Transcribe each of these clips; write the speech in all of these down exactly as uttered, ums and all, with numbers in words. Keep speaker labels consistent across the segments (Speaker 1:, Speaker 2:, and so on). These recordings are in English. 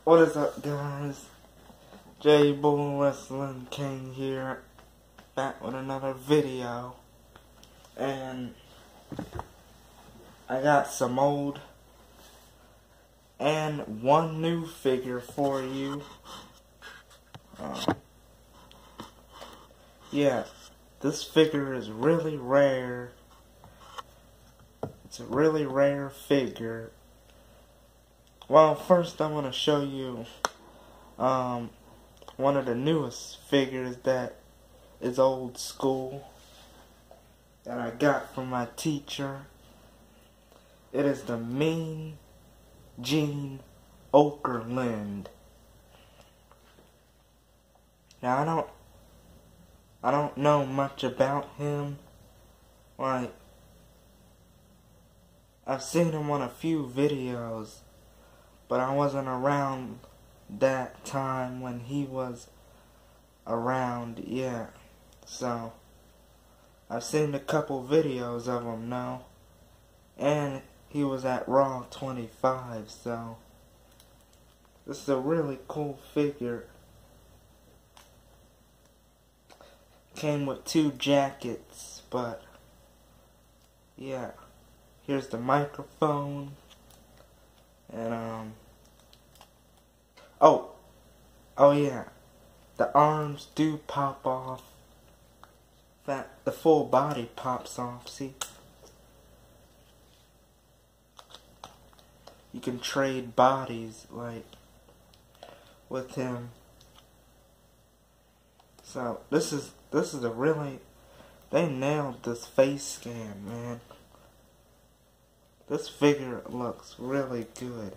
Speaker 1: What is up, guys? J Bull Wrestling King here, back with another video. And I got some old and one new figure for you. Uh, yeah, this figure is really rare. It's a really rare figure. Well, first I want to show you um, one of the newest figures that is old school that I got from my teacher. It is the Mean Gene Okerlund. Now I don't I don't know much about him. Like, I've seen him on a few videos, but I wasn't around that time when he was around yet. So I've seen a couple videos of him now, and he was at Raw twenty-five, so this is a really cool figure. Came with two jackets, but yeah, here's the microphone, and um oh oh yeah, the arms do pop off. That the full body pops off. See, you can trade bodies like with him. So this is this is a really, they nailed this face scan, man. This figure looks really good.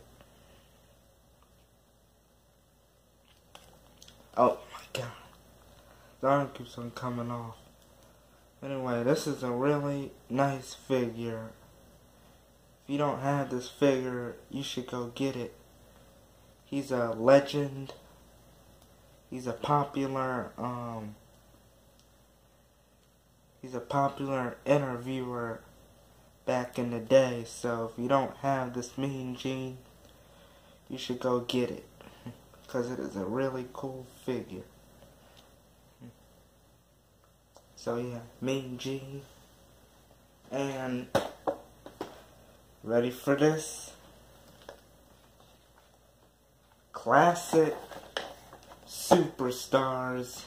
Speaker 1: Oh my god, the arm keeps on coming off. Anyway, this is a really nice figure. If you don't have this figure, you should go get it. He's a legend. He's a popular, um, he's a popular interviewer back in the day. So if you don't have this Mean Gene, you should go get it, because it is a really cool figure. So yeah, Mean Gene. And ready for this? Classic Superstars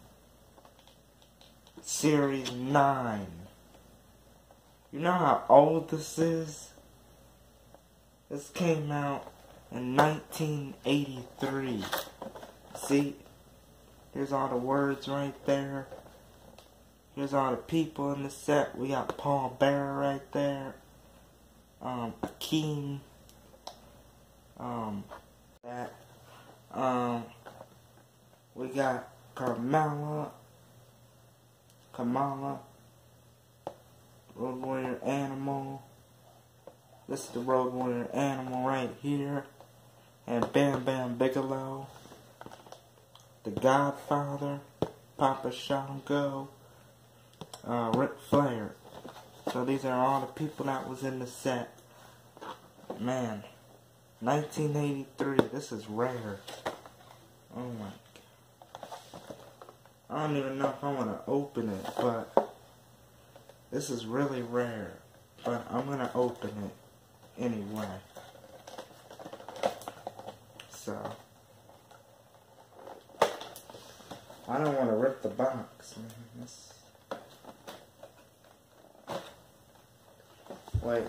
Speaker 1: Series nine. You know how old this is? This came out in nineteen eighty-three. See? There's all the words right there. Here's all the people in the set. We got Paul Bearer right there. Um, Akeem. Um, that. Um, we got Carmella. Kamala. Road Warrior Animal. This is the Road Warrior Animal right here. And Bam Bam Bigelow. The Godfather. Papa Shango. Uh, Ric Flair. So these are all the people that was in the set. Man, nineteen eighty-three. This is rare. Oh my god. I don't even know if I want to open it, but this is really rare. But I'm gonna open it anyway. So I don't want to rip the box, man. This, wait.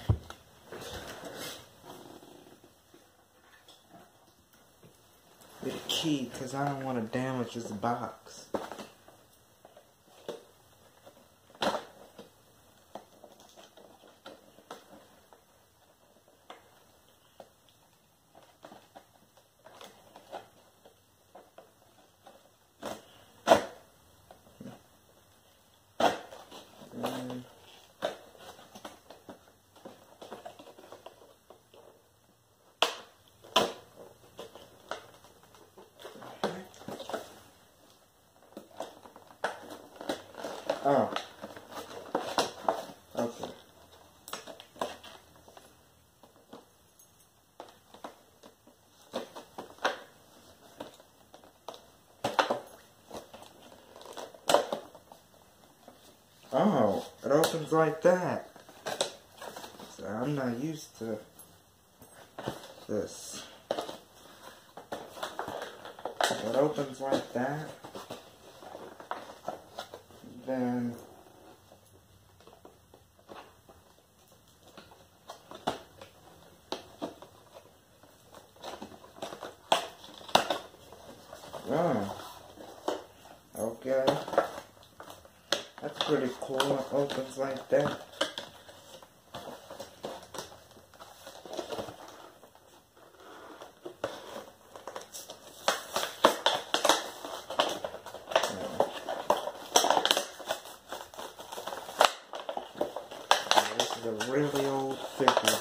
Speaker 1: The key, because I don't want to damage this box. And oh. Okay. Oh, it opens like that. So I'm not used to this. So it opens like that. Then oh, okay. That's pretty cool. It opens like that. This is a really old figure.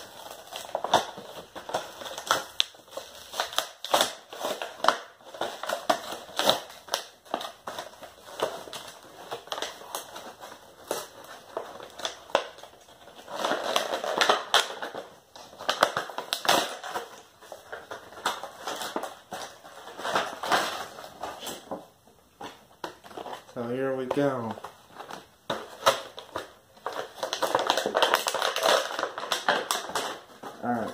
Speaker 1: So here we go. Alright.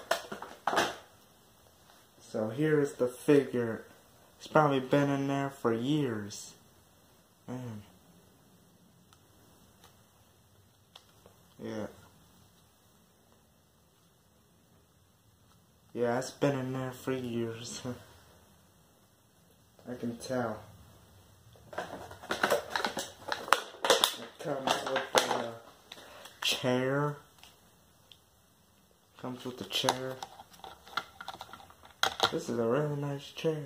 Speaker 1: So here's the figure. It's probably been in there for years. Man. Yeah. Yeah, it's been in there for years. I can tell. It comes with a chair. Comes with the chair. This is a really nice chair.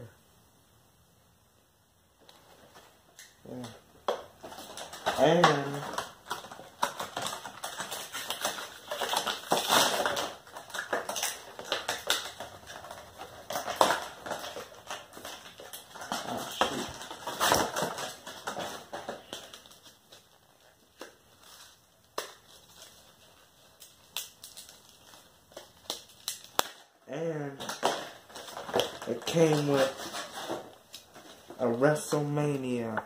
Speaker 1: Yeah. And oh shoot. And it came with a WrestleMania.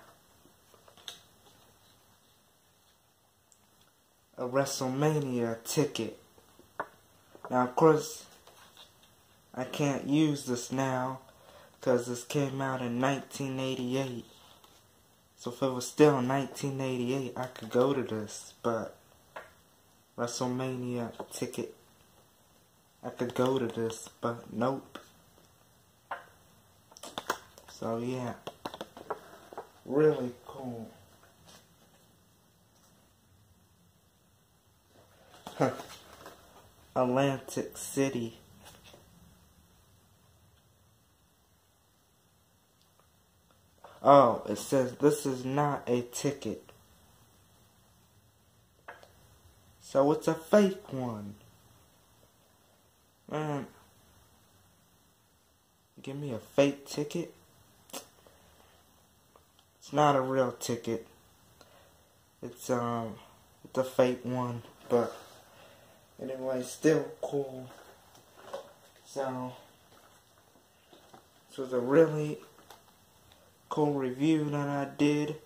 Speaker 1: A WrestleMania ticket. Now, of course, I can't use this now because this came out in nineteen eighty-eight. So if it was still nineteen eighty-eight, I could go to this, but WrestleMania ticket. I could go to this, but nope. So yeah, really cool. Huh. Atlantic City. Oh, it says this is not a ticket. So it's a fake one. Man, give me a fake ticket? It's not a real ticket. It's um, it's a fake one, but anyway, still cool. So this was a really cool review that I did,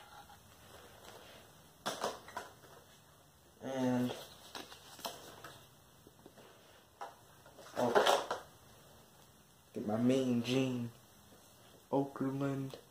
Speaker 1: and oh, get my Mean Gene Okerlund.